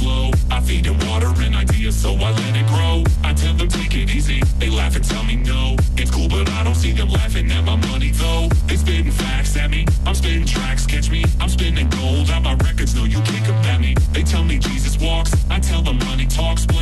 slow. I feed it water and ideas, so I let it grow. I tell them take it easy, they laugh and tell me no. It's cool, but I don't see them laughing at my money though. They spitting facts at me, I'm spitting tracks, catch me. I'm spinning gold out my records, no you can't combat me. They tell me Jesus walks, I tell them money talks.